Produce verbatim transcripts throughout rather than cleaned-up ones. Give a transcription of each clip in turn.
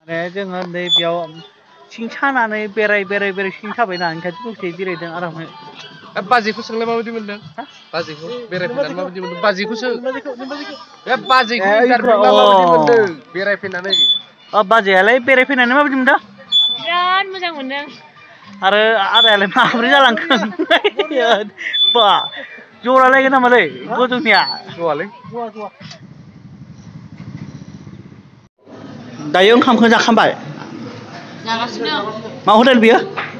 माने जोङो नै बेयाव सिं सानानै बेराय बेराय बेराय सिं साबायना ओंखायनो दसे जिरायदों आरामै बाजैखौ सोंलाय माबायदि मोनदों बाजैखौ बेरायफैनानै माबायदि मोनदों बाजैखौसो बे बाजैखौ इन्टारभिउ ला माबायदि मोनदों बेरायफैनानै बाजैयालाय बेरायफैनानै माबायदि मोनदों बिराद मोजां मोनदों आरो आदायालाय माबोरै जालांखो बा जरालायगोन नामालै गोजौनिया जवालै दायो ओंखामखौ जाखांबाय जागासिनो मा हटेल बियो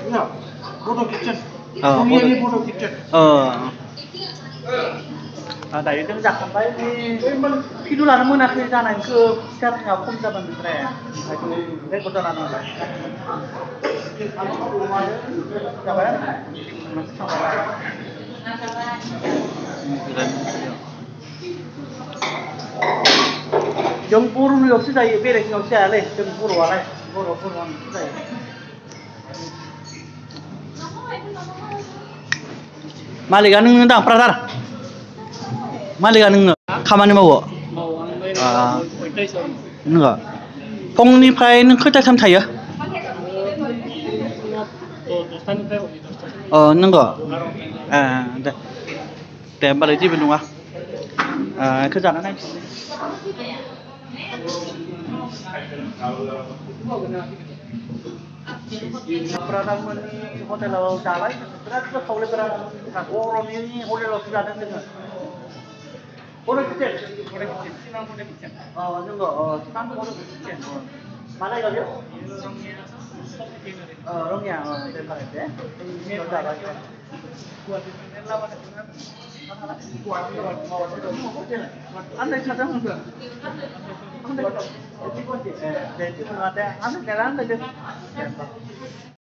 दायो जों जाखांबाय खिन्थु लानो मोनाखै जानायखौ सिखारनाया खम जाबाय ओमफ्राय रेकर्ड जाना जों बर'नियावसो जायो बेलेगनियावसो जायालै जों बर'आलाय बर' बर'आवसो जायो मालिकआ नोंनो दां ब्रादार मालिकआ नोंनो खामानि मावो नोङो फुंनिफ्राय नों खैथासिम थायो अ नंगौ ए दे दे होमबालाय जेबो नङा बेखौ जाना नायनोसै ब्रादारमोननि हटेलाव जाबाय बिराद गोथावलै ब्रादार बर'नि हटेलावसो जादों जोङो बर' किटचेन अ नंगौ अ सिगां बर' किटचेन मा जायगा बेयो रङिया दे होनबालाय दे जाबाय आन्दायखादों आंबो आन्दायखादों दे जेबो नङा दे आन्दायनायालाय आन्दायदों